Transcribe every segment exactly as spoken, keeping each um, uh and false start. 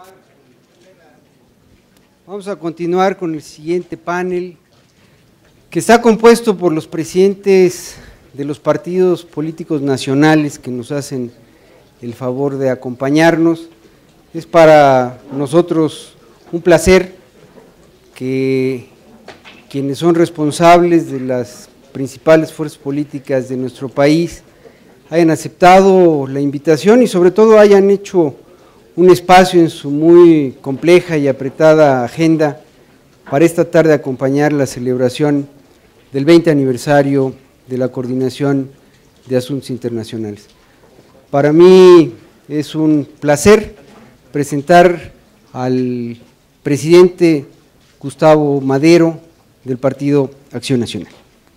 Vamos a continuar con el siguiente panel, que está compuesto por los presidentes de los partidos políticos nacionales que nos hacen el favor de acompañarnos. Es para nosotros un placer que quienes son responsables de las principales fuerzas políticas de nuestro país hayan aceptado la invitación y sobre todo hayan hecho un espacio en su muy compleja y apretada agenda para esta tarde acompañar la celebración del veinte aniversario de la Coordinación de Asuntos Internacionales. Para mí es un placer presentar al presidente Gustavo Madero del Partido Acción Nacional.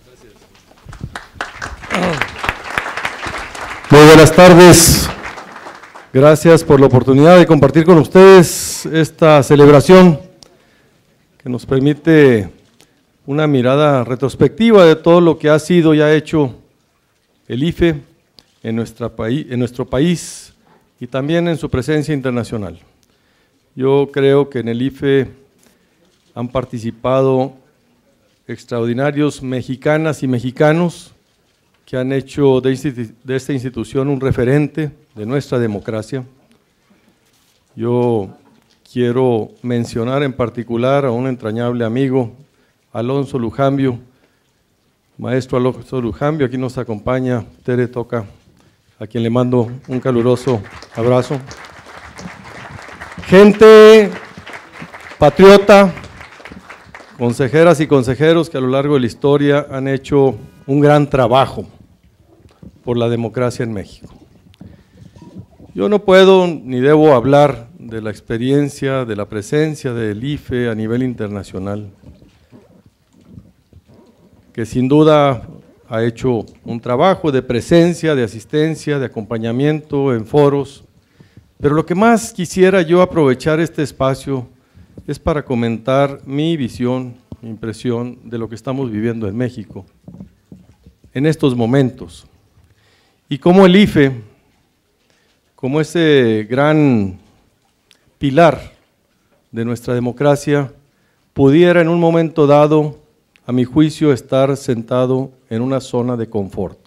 Muy buenas tardes. Gracias por la oportunidad de compartir con ustedes esta celebración que nos permite una mirada retrospectiva de todo lo que ha sido y ha hecho el I F E en, nuestra país, en nuestro país y también en su presencia internacional. Yo creo que en el I F E han participado extraordinarios mexicanas y mexicanos que han hecho de, de esta institución un referente de nuestra democracia. Yo quiero mencionar en particular a un entrañable amigo, Alonso Lujambio, maestro Alonso Lujambio, aquí nos acompaña Tere Toca, a quien le mando un caluroso abrazo. Gente patriota, consejeras y consejeros que a lo largo de la historia han hecho un gran trabajo por la democracia en México. Yo no puedo ni debo hablar de la experiencia, de la presencia del I F E a nivel internacional, que sin duda ha hecho un trabajo de presencia, de asistencia, de acompañamiento en foros, pero lo que más quisiera yo aprovechar este espacio es para comentar mi visión, mi impresión de lo que estamos viviendo en México en estos momentos, y cómo el I F E, como ese gran pilar de nuestra democracia, pudiera en un momento dado, a mi juicio, estar sentado en una zona de confort,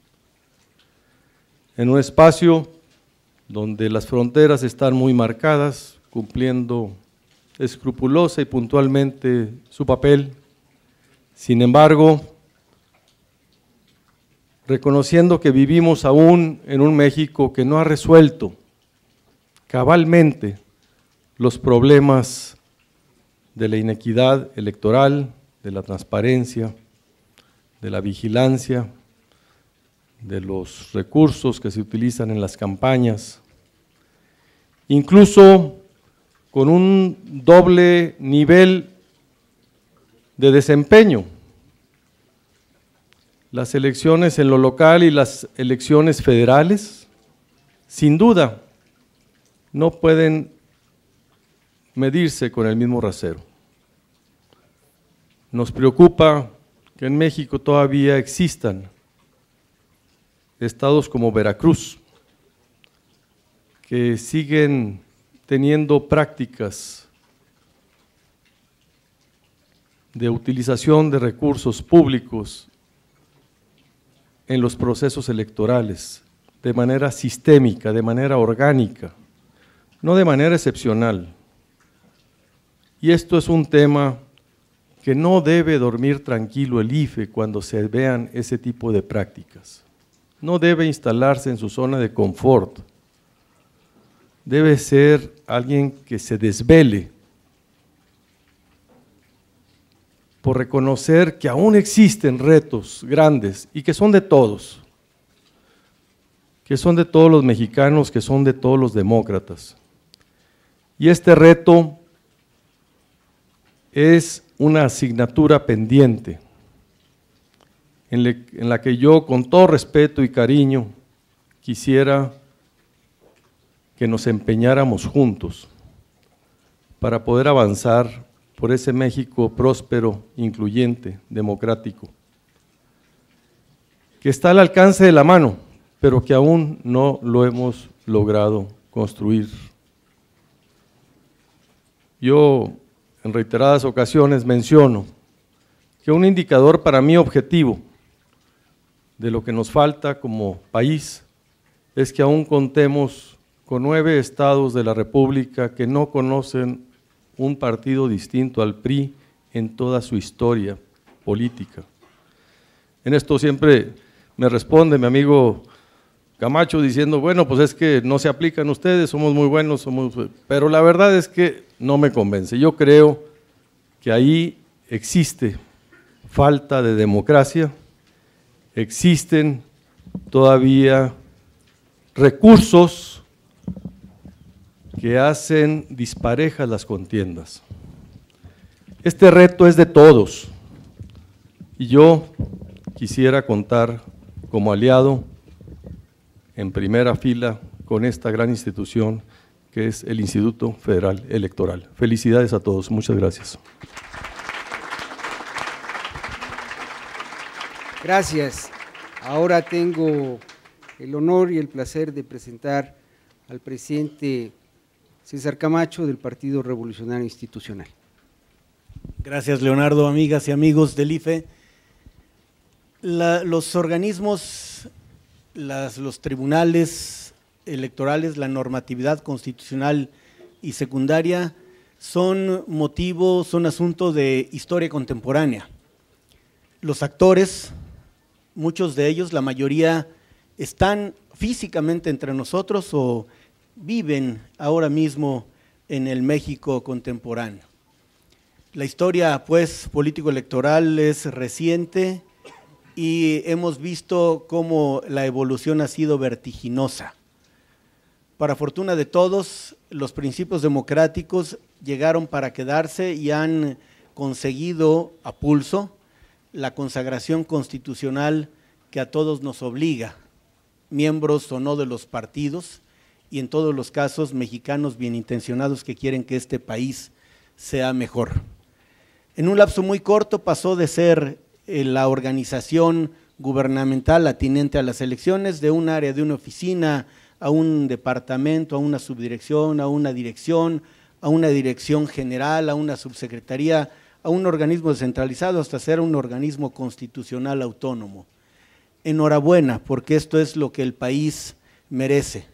en un espacio donde las fronteras están muy marcadas, cumpliendo escrupulosa y puntualmente su papel. Sin embargo, reconociendo que vivimos aún en un México que no ha resuelto cabalmente los problemas de la inequidad electoral, de la transparencia, de la vigilancia, de los recursos que se utilizan en las campañas, incluso con un doble nivel de desempeño. Las elecciones en lo local y las elecciones federales, sin duda, no pueden medirse con el mismo rasero. Nos preocupa que en México todavía existan estados como Veracruz, que siguen teniendo prácticas de utilización de recursos públicos en los procesos electorales, de manera sistémica, de manera orgánica, no de manera excepcional. Y esto es un tema que no debe dormir tranquilo el I F E cuando se vean ese tipo de prácticas. No debe instalarse en su zona de confort. Debe ser alguien que se desvele por reconocer que aún existen retos grandes y que son de todos, que son de todos los mexicanos, que son de todos los demócratas. Y este reto es una asignatura pendiente en, le, en la que yo, con todo respeto y cariño, quisiera que nos empeñáramos juntos para poder avanzar por ese México próspero, incluyente, democrático, que está al alcance de la mano, pero que aún no lo hemos logrado construir. yo en reiteradas ocasiones menciono que un indicador para mí objetivo de lo que nos falta como país es que aún contemos con nueve estados de la República que no conocen un partido distinto al P R I en toda su historia política. En esto siempre me responde mi amigo Camacho diciendo, bueno, pues es que no se aplican ustedes, somos muy buenos, somos, pero la verdad es que no me convence. Yo creo que ahí existe falta de democracia, existen todavía recursos que hacen disparejas las contiendas. Este reto es de todos y yo quisiera contar como aliado en primera fila con esta gran institución que es el Instituto Federal Electoral. Felicidades a todos, muchas gracias. Gracias. Ahora tengo el honor y el placer de presentar al presidente César Camacho del Partido Revolucionario Institucional. Gracias, Leonardo, amigas y amigos del I F E. La, los organismos, las, los tribunales electorales, la normatividad constitucional y secundaria son motivo, son asunto de historia contemporánea. Los actores, muchos de ellos, la mayoría, están físicamente entre nosotros o viven ahora mismo en el México contemporáneo. La historia, pues, político-electoral es reciente y hemos visto cómo la evolución ha sido vertiginosa. Para fortuna de todos, los principios democráticos llegaron para quedarse y han conseguido a pulso la consagración constitucional que a todos nos obliga, miembros o no de los partidos, y en todos los casos mexicanos bien intencionados que quieren que este país sea mejor. En un lapso muy corto pasó de ser eh, la organización gubernamental atinente a las elecciones de un área, de una oficina, a un departamento, a una subdirección, a una dirección, a una dirección general, a una subsecretaría, a un organismo descentralizado hasta ser un organismo constitucional autónomo. Enhorabuena, porque esto es lo que el país merece.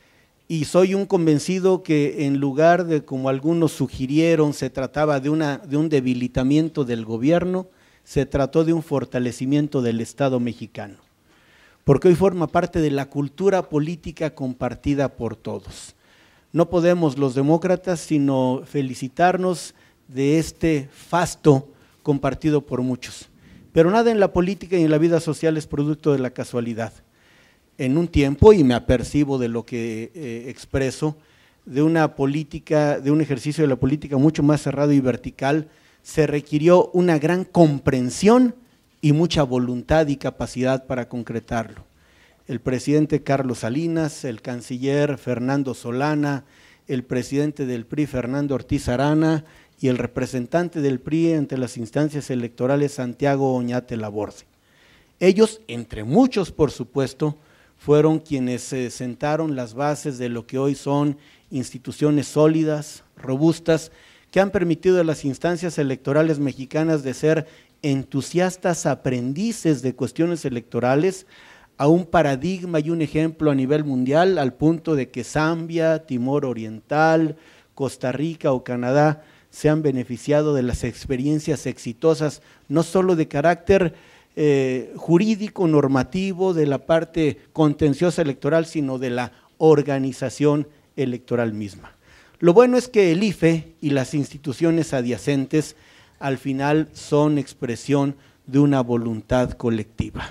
Y soy un convencido que en lugar de, como algunos sugirieron, se trataba de, una, de un debilitamiento del gobierno, se trató de un fortalecimiento del Estado mexicano, porque hoy forma parte de la cultura política compartida por todos. No podemos los demócratas sino felicitarnos de este fasto compartido por muchos, pero nada en la política y en la vida social es producto de la casualidad. En un tiempo, y me apercibo de lo que eh, expreso, de una política, de un ejercicio de la política mucho más cerrado y vertical, se requirió una gran comprensión y mucha voluntad y capacidad para concretarlo. El presidente Carlos Salinas, el canciller Fernando Solana, el presidente del P R I Fernando Ortiz Arana y el representante del P R I ante las instancias electorales Santiago Oñate Laborde. Ellos, entre muchos por supuesto, fueron quienes se sentaron las bases de lo que hoy son instituciones sólidas, robustas, que han permitido a las instancias electorales mexicanas de ser entusiastas aprendices de cuestiones electorales a un paradigma y un ejemplo a nivel mundial, al punto de que Zambia, Timor Oriental, Costa Rica o Canadá se han beneficiado de las experiencias exitosas, no solo de carácter Eh, jurídico, normativo, de la parte contenciosa electoral, sino de la organización electoral misma. Lo bueno es que el I F E y las instituciones adyacentes al final son expresión de una voluntad colectiva,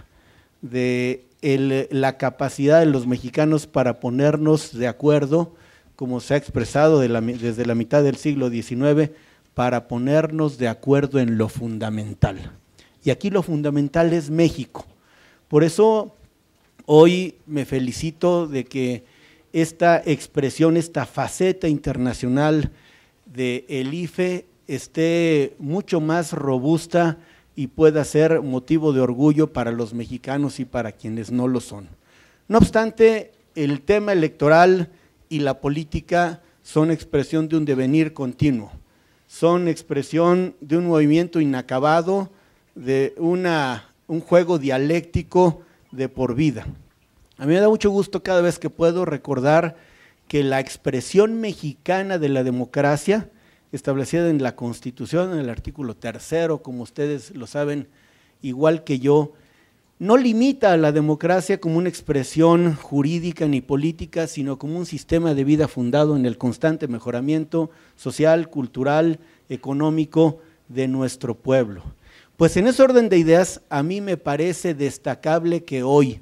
de el, la capacidad de los mexicanos para ponernos de acuerdo, como se ha expresado de la, desde la mitad del siglo diecinueve, para ponernos de acuerdo en lo fundamental. Y aquí lo fundamental es México. Por eso hoy me felicito de que esta expresión, esta faceta internacional del I F E esté mucho más robusta y pueda ser motivo de orgullo para los mexicanos y para quienes no lo son. No obstante, el tema electoral y la política son expresión de un devenir continuo. son expresión de un movimiento inacabado, de una, un juego dialéctico de por vida. A mí me da mucho gusto cada vez que puedo recordar que la expresión mexicana de la democracia, establecida en la Constitución, en el artículo tercero, como ustedes lo saben igual que yo, no limita a la democracia como una expresión jurídica ni política, sino como un sistema de vida fundado en el constante mejoramiento social, cultural, económico de nuestro pueblo. Pues en ese orden de ideas, a mí me parece destacable que hoy,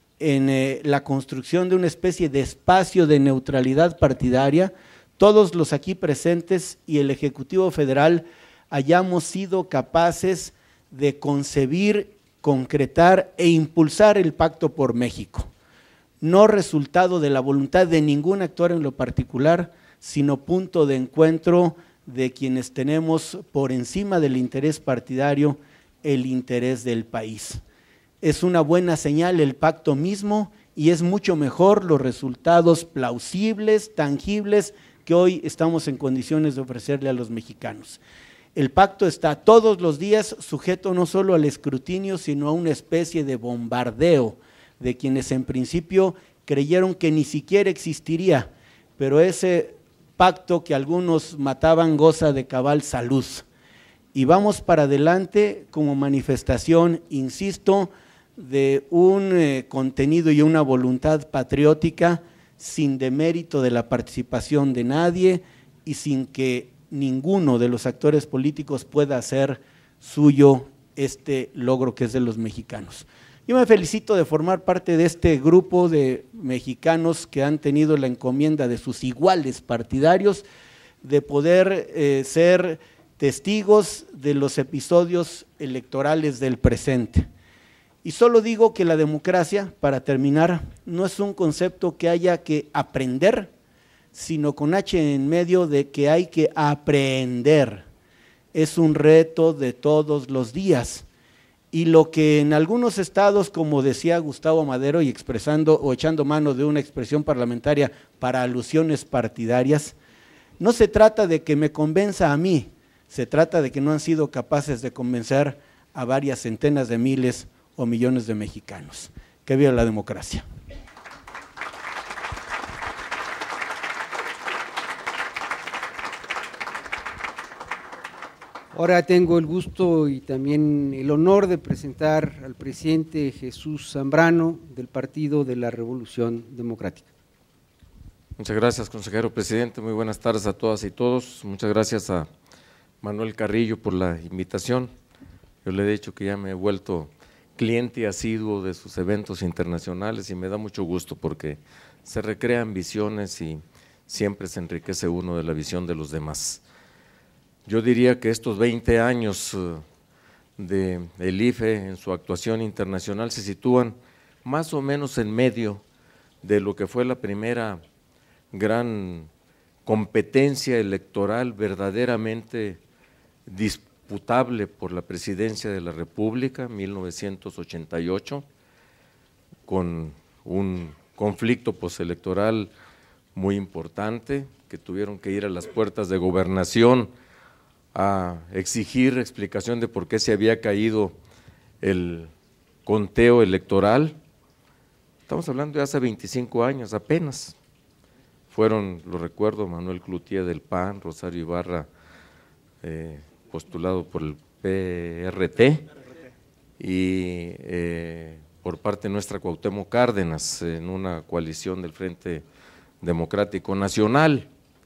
en eh, la construcción de una especie de espacio de neutralidad partidaria, todos los aquí presentes y el Ejecutivo Federal hayamos sido capaces de concebir, concretar e impulsar el Pacto por México, no resultado de la voluntad de ningún actor en lo particular, sino punto de encuentro de quienes tenemos por encima del interés partidario el interés del país. Es una buena señal el pacto mismo y es mucho mejor los resultados plausibles, tangibles, que hoy estamos en condiciones de ofrecerle a los mexicanos. El pacto está todos los días sujeto no solo al escrutinio, sino a una especie de bombardeo de quienes en principio creyeron que ni siquiera existiría, pero ese pacto que algunos mataban goza de cabal salud. Y vamos para adelante como manifestación, insisto, de un eh, contenido y una voluntad patriótica sin demérito de la participación de nadie y sin que ninguno de los actores políticos pueda hacer suyo este logro que es de los mexicanos. Yo me felicito de formar parte de este grupo de mexicanos que han tenido la encomienda de sus iguales partidarios de poder eh, ser testigos de los episodios electorales del presente. Y solo digo que la democracia, para terminar, no es un concepto que haya que aprender, sino con H en medio de que hay que aprender. Es un reto de todos los días. Y lo que en algunos estados, como decía Gustavo Madero, y expresando o echando mano de una expresión parlamentaria para alusiones partidarias, no se trata de que me convenza a mí, se trata de que no han sido capaces de convencer a varias centenas de miles o millones de mexicanos. Que viva la democracia. Ahora tengo el gusto y también el honor de presentar al presidente Jesús Zambrano del Partido de la Revolución Democrática. Muchas gracias, consejero presidente. Muy buenas tardes a todas y todos. Muchas gracias a Manuel Carrillo por la invitación. Yo le he dicho que ya me he vuelto cliente asiduo de sus eventos internacionales y me da mucho gusto porque se recrean visiones y siempre se enriquece uno de la visión de los demás. Yo diría que estos veinte años de el I F E en su actuación internacional se sitúan más o menos en medio de lo que fue la primera gran competencia electoral verdaderamente disputable por la presidencia de la República, mil novecientos ochenta y ocho, con un conflicto postelectoral muy importante, que tuvieron que ir a las puertas de gobernación a exigir explicación de por qué se había caído el conteo electoral. Estamos hablando de hace veinticinco años apenas. Fueron, lo recuerdo, Manuel Cloutier del P A N, Rosario Ibarra, eh, postulado por el P R T, y eh, por parte nuestra Cuauhtémoc Cárdenas en una coalición del Frente Democrático Nacional.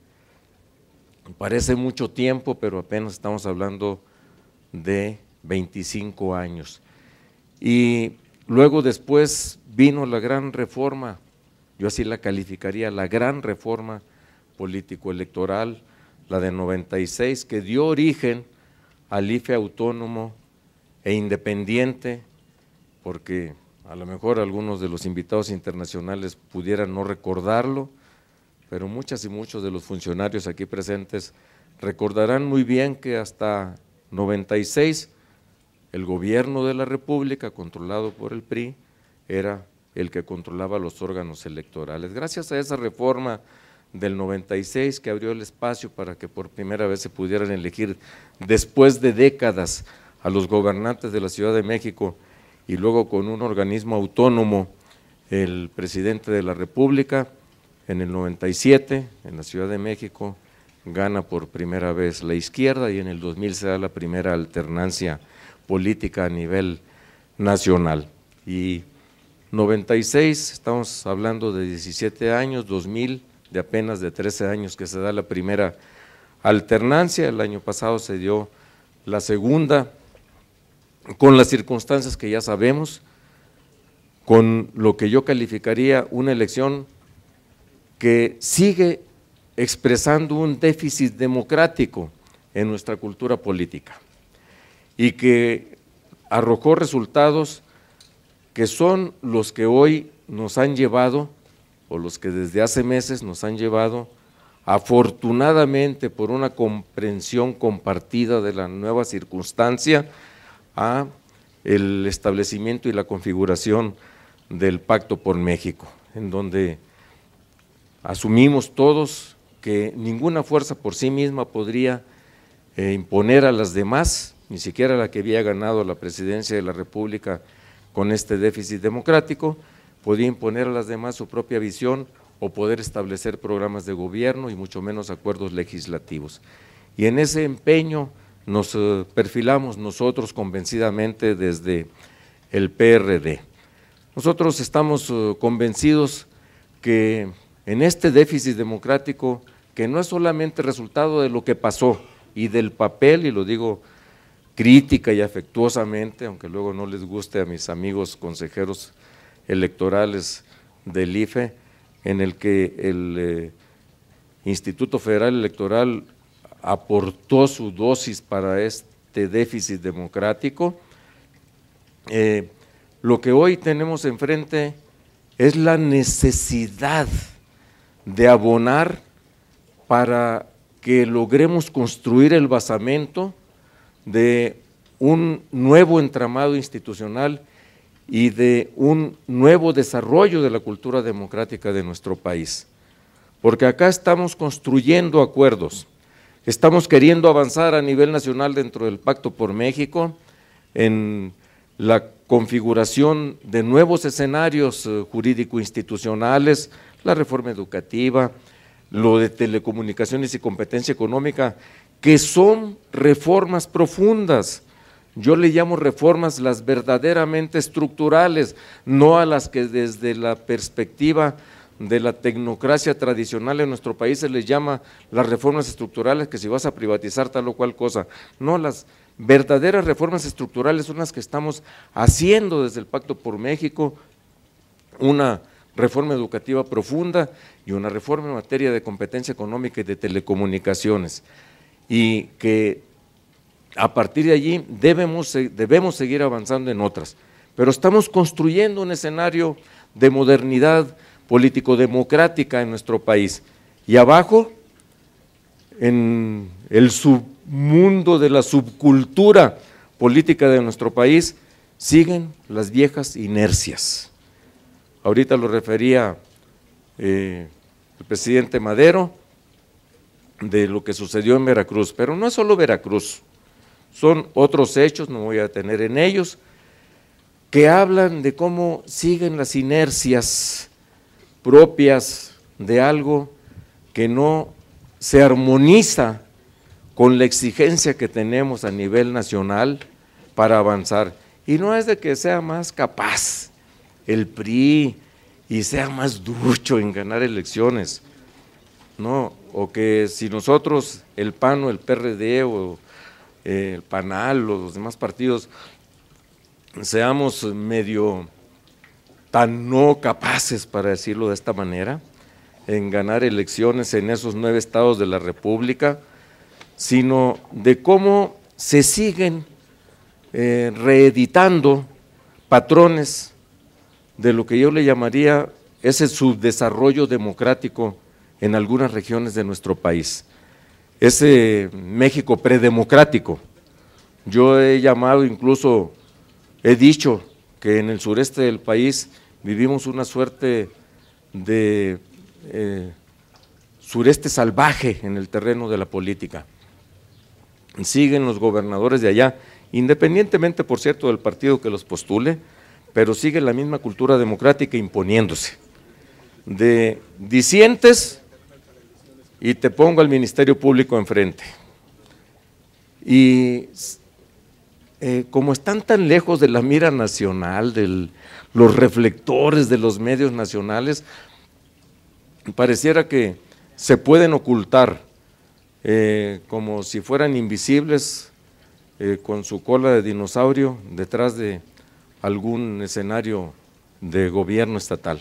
Parece mucho tiempo, pero apenas estamos hablando de veinticinco años. Y luego después vino la gran reforma, yo así la calificaría, la gran reforma político-electoral, la de noventa y seis, que dio origen al I F E autónomo e independiente, porque a lo mejor algunos de los invitados internacionales pudieran no recordarlo, pero muchas y muchos de los funcionarios aquí presentes recordarán muy bien que hasta noventa y seis el gobierno de la República, controlado por el P R I, era el que controlaba los órganos electorales. Gracias a esa reforma del noventa y seis, que abrió el espacio para que por primera vez se pudieran elegir después de décadas a los gobernantes de la Ciudad de México, y luego con un organismo autónomo, el presidente de la República. En el noventa y siete, en la Ciudad de México, gana por primera vez la izquierda, y en el dos mil se da la primera alternancia política a nivel nacional. Y noventa y seis, estamos hablando de diecisiete años, dos mil, de apenas de trece años que se da la primera alternancia. El año pasado se dio la segunda, con las circunstancias que ya sabemos, con lo que yo calificaría una elección que sigue expresando un déficit democrático en nuestra cultura política y que arrojó resultados que son los que hoy nos han llevado, o los que desde hace meses nos han llevado, afortunadamente por una comprensión compartida de la nueva circunstancia, a el establecimiento y la configuración del Pacto por México, en donde asumimos todos que ninguna fuerza por sí misma podría eh, imponer a las demás, ni siquiera la que había ganado la presidencia de la República con este déficit democrático, podía imponer a las demás su propia visión o poder establecer programas de gobierno y mucho menos acuerdos legislativos. Y en ese empeño nos eh, perfilamos nosotros convencidamente desde el P R D. Nosotros estamos eh, convencidos que en este déficit democrático, que no es solamente resultado de lo que pasó y del papel, y lo digo crítica y afectuosamente, aunque luego no les guste a mis amigos consejeros electorales del I F E, en el que el eh, Instituto Federal Electoral aportó su dosis para este déficit democrático. Eh, lo que hoy tenemos enfrente es la necesidad de abonar para que logremos construir el basamento de un nuevo entramado institucional y de un nuevo desarrollo de la cultura democrática de nuestro país. Porque acá estamos construyendo acuerdos, estamos queriendo avanzar a nivel nacional dentro del Pacto por México, en la configuración de nuevos escenarios jurídico-institucionales, la reforma educativa, lo de telecomunicaciones y competencia económica, que son reformas profundas. Yo le llamo reformas las verdaderamente estructurales, no a las que desde la perspectiva de la tecnocracia tradicional en nuestro país se les llama las reformas estructurales, que si vas a privatizar tal o cual cosa. No, las verdaderas reformas estructurales son las que estamos haciendo desde el Pacto por México, una reforma educativa profunda y una reforma en materia de competencia económica y de telecomunicaciones, y que a partir de allí debemos, debemos seguir avanzando en otras, pero estamos construyendo un escenario de modernidad político-democrática en nuestro país, y abajo, en el submundo de la subcultura política de nuestro país, siguen las viejas inercias. Ahorita lo refería eh, el presidente Madero de lo que sucedió en Veracruz, pero no es solo Veracruz, son otros hechos, no voy a detener en ellos, que hablan de cómo siguen las inercias propias de algo que no se armoniza con la exigencia que tenemos a nivel nacional para avanzar. Y no es de que sea más capaz el P R I y sea más ducho en ganar elecciones, no, o que si nosotros, el P A N o el P R D o eh, el PANAL o los demás partidos, seamos medio tan no capaces, para decirlo de esta manera, en ganar elecciones en esos nueve estados de la República, sino de cómo se siguen eh, reeditando patrones de lo que yo le llamaría ese subdesarrollo democrático en algunas regiones de nuestro país, ese México predemocrático. Yo he llamado, incluso he dicho que en el sureste del país vivimos una suerte de eh, sureste salvaje en el terreno de la política. Siguen los gobernadores de allá, independientemente, por cierto, del partido que los postule, pero sigue la misma cultura democrática imponiéndose. De disientes y te pongo al Ministerio Público enfrente. Y eh, como están tan lejos de la mira nacional, de los reflectores de los medios nacionales, pareciera que se pueden ocultar eh, como si fueran invisibles eh, con su cola de dinosaurio detrás de algún escenario de gobierno estatal.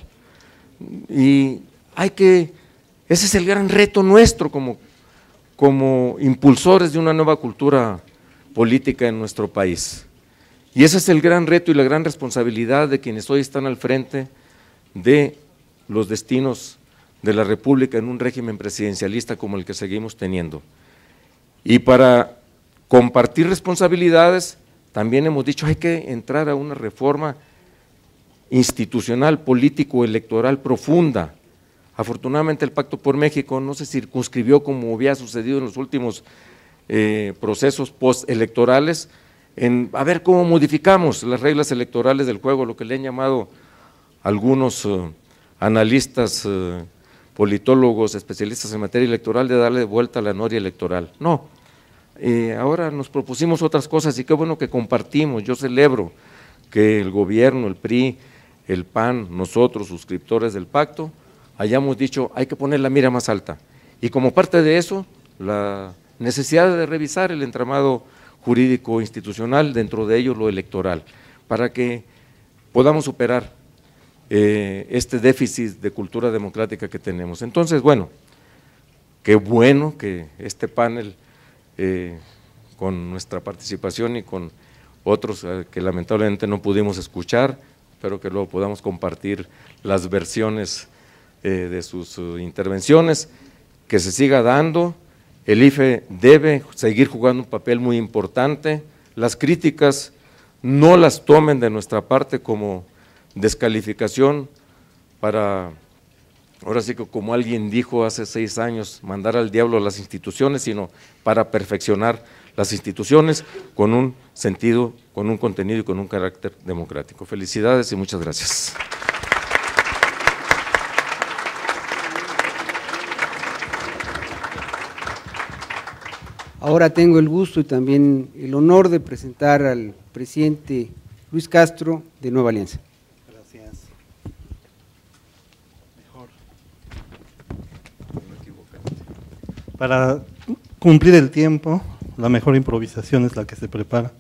Y hay que, ese es el gran reto nuestro como, como impulsores de una nueva cultura política en nuestro país. Y ese es el gran reto y la gran responsabilidad de quienes hoy están al frente de los destinos de la República en un régimen presidencialista como el que seguimos teniendo. Y para compartir responsabilidades, también hemos dicho hay que entrar a una reforma institucional, político, electoral profunda. Afortunadamente el Pacto por México no se circunscribió como había sucedido en los últimos eh, procesos postelectorales, en a ver cómo modificamos las reglas electorales del juego, lo que le han llamado algunos uh, analistas, uh, politólogos, especialistas en materia electoral, de darle vuelta a la noria electoral. No, eh, ahora nos propusimos otras cosas y qué bueno que compartimos. Yo celebro que el gobierno, el P R I, el P A N, nosotros, suscriptores del pacto, hayamos dicho hay que poner la mira más alta. Y como parte de eso, la necesidad de revisar el entramado jurídico institucional, dentro de ello lo electoral, para que podamos superar eh, este déficit de cultura democrática que tenemos. Entonces, bueno, qué bueno que este panel, eh, con nuestra participación y con otros eh, que lamentablemente no pudimos escuchar, espero que luego podamos compartir las versiones eh, de sus uh, intervenciones, que se siga dando. El I F E debe seguir jugando un papel muy importante. Las críticas no las tomen de nuestra parte como descalificación para, ahora sí que como alguien dijo hace seis años, mandar al diablo a las instituciones, sino para perfeccionar las instituciones con un sentido, con un contenido y con un carácter democrático. Felicidades y muchas gracias. Ahora tengo el gusto y también el honor de presentar al presidente Luis Castro de Nueva Alianza. Gracias. Mejor. Para cumplir el tiempo, la mejor improvisación es la que se prepara.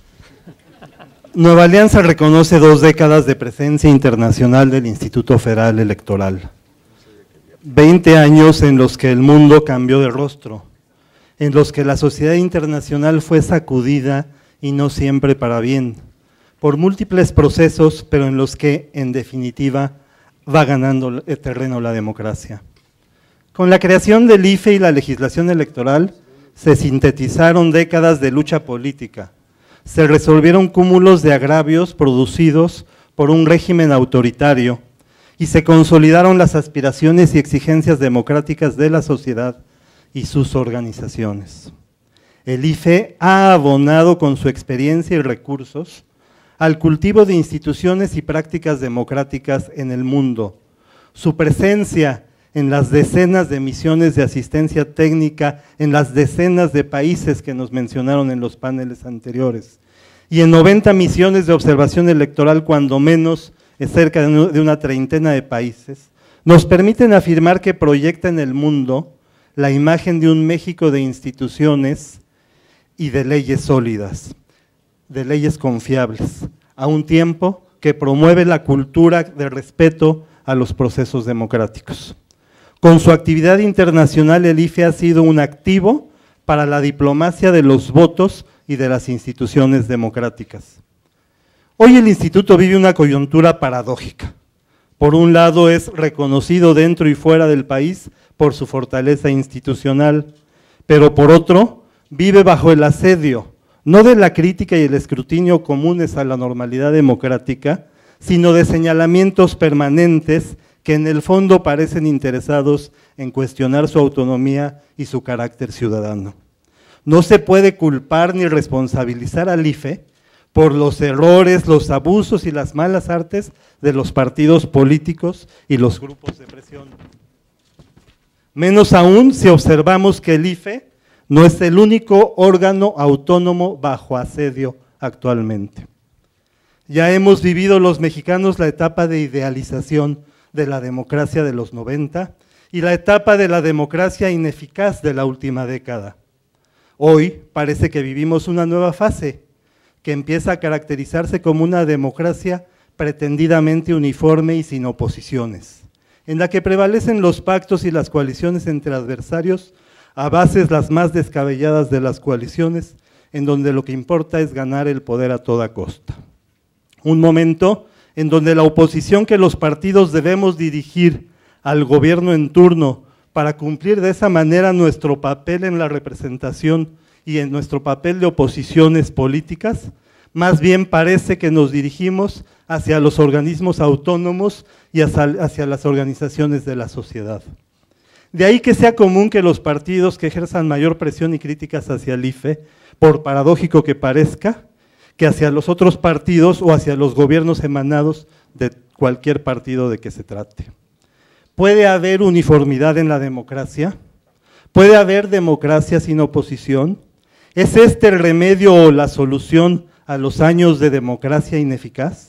Nueva Alianza reconoce dos décadas de presencia internacional del Instituto Federal Electoral. Veinte años en los que el mundo cambió de rostro, en los que la sociedad internacional fue sacudida y no siempre para bien, por múltiples procesos, pero en los que, en definitiva, va ganando el terreno la democracia. Con la creación del I F E y la legislación electoral, se sintetizaron décadas de lucha política, se resolvieron cúmulos de agravios producidos por un régimen autoritario y se consolidaron las aspiraciones y exigencias democráticas de la sociedad y sus organizaciones. El I F E ha abonado con su experiencia y recursos al cultivo de instituciones y prácticas democráticas en el mundo. Su presencia en las decenas de misiones de asistencia técnica en las decenas de países que nos mencionaron en los paneles anteriores, y en noventa misiones de observación electoral, cuando menos es cerca de una treintena de países, nos permiten afirmar que proyecta en el mundo la imagen de un México de instituciones y de leyes sólidas, de leyes confiables, a un tiempo que promueve la cultura de respeto a los procesos democráticos. Con su actividad internacional, el I F E ha sido un activo para la diplomacia de los votos y de las instituciones democráticas. Hoy el Instituto vive una coyuntura paradójica. Por un lado, es reconocido dentro y fuera del país por su fortaleza institucional, pero por otro, vive bajo el asedio, no de la crítica y el escrutinio comunes a la normalidad democrática, sino de señalamientos permanentes que en el fondo parecen interesados en cuestionar su autonomía y su carácter ciudadano. No se puede culpar ni responsabilizar al I F E por los errores, los abusos y las malas artes de los partidos políticos y los grupos de presión. Menos aún si observamos que el I F E no es el único órgano autónomo bajo asedio actualmente. Ya hemos vivido los mexicanos la etapa de idealización de la democracia de los noventa y la etapa de la democracia ineficaz de la última década. Hoy parece que vivimos una nueva fase que empieza a caracterizarse como una democracia pretendidamente uniforme y sin oposiciones, en la que prevalecen los pactos y las coaliciones entre adversarios, a bases las más descabelladas de las coaliciones, en donde lo que importa es ganar el poder a toda costa. Un momento en donde la oposición que los partidos debemos dirigir al gobierno en turno para cumplir de esa manera nuestro papel en la representación y en nuestro papel de oposiciones políticas, más bien parece que nos dirigimos hacia los organismos autónomos y hacia, hacia las organizaciones de la sociedad. De ahí que sea común que los partidos que ejerzan mayor presión y críticas hacia el I F E, por paradójico que parezca, que hacia los otros partidos o hacia los gobiernos emanados de cualquier partido de que se trate. ¿Puede haber uniformidad en la democracia? ¿Puede haber democracia sin oposición? ¿Es este el remedio o la solución a los años de democracia ineficaz?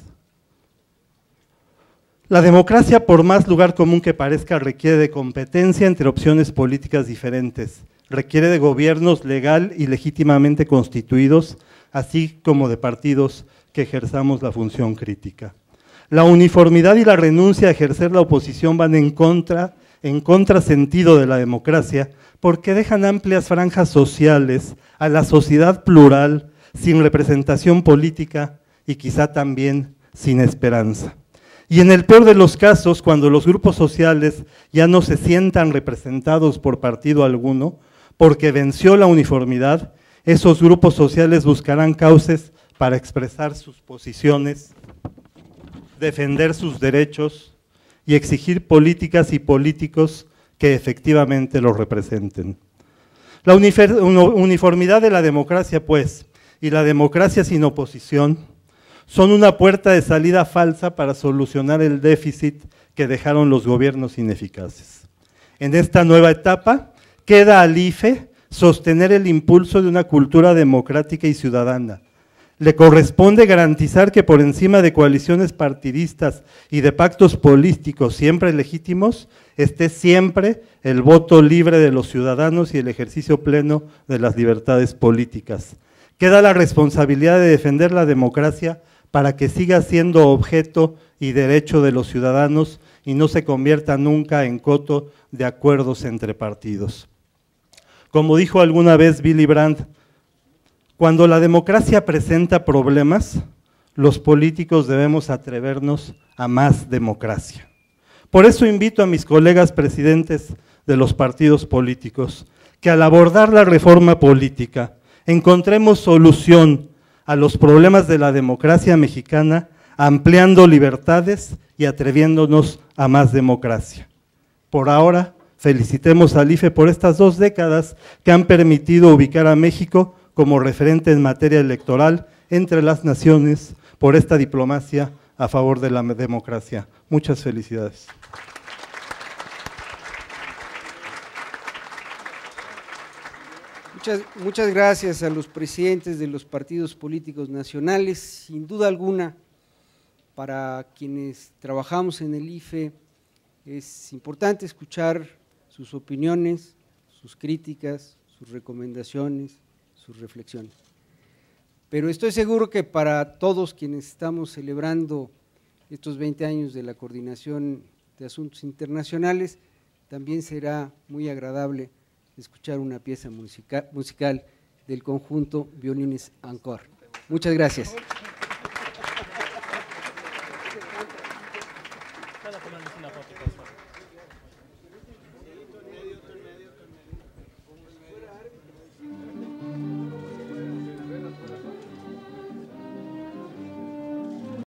La democracia, por más lugar común que parezca, requiere de competencia entre opciones políticas diferentes, requiere de gobiernos legal y legítimamente constituidos, así como de partidos que ejerzamos la función crítica. La uniformidad y la renuncia a ejercer la oposición van en contra, en contrasentido de la democracia, porque dejan amplias franjas sociales a la sociedad plural, sin representación política y quizá también sin esperanza. Y en el peor de los casos, cuando los grupos sociales ya no se sientan representados por partido alguno, porque venció la uniformidad, esos grupos sociales buscarán cauces para expresar sus posiciones, defender sus derechos y exigir políticas y políticos que efectivamente los representen. La uniformidad de la democracia, pues, y la democracia sin oposición, son una puerta de salida falsa para solucionar el déficit que dejaron los gobiernos ineficaces. En esta nueva etapa, queda al I F E sostener el impulso de una cultura democrática y ciudadana. Le corresponde garantizar que por encima de coaliciones partidistas y de pactos políticos siempre legítimos, esté siempre el voto libre de los ciudadanos y el ejercicio pleno de las libertades políticas. Queda la responsabilidad de defender la democracia para que siga siendo objeto y derecho de los ciudadanos y no se convierta nunca en coto de acuerdos entre partidos. Como dijo alguna vez Willy Brandt, cuando la democracia presenta problemas, los políticos debemos atrevernos a más democracia. Por eso invito a mis colegas presidentes de los partidos políticos que al abordar la reforma política encontremos solución a los problemas de la democracia mexicana, ampliando libertades y atreviéndonos a más democracia. Por ahora, felicitemos al I F E por estas dos décadas que han permitido ubicar a México como referente en materia electoral entre las naciones por esta diplomacia a favor de la democracia. Muchas felicidades. Muchas, muchas gracias a los presidentes de los partidos políticos nacionales. Sin duda alguna, para quienes trabajamos en el I F E, es importante escuchar sus opiniones, sus críticas, sus recomendaciones, sus reflexiones. Pero estoy seguro que para todos quienes estamos celebrando estos veinte años de la Coordinación de Asuntos Internacionales, también será muy agradable escuchar una pieza musical, musical del conjunto Violines Encore. Muchas gracias. Puedo tomarles una foto, por favor.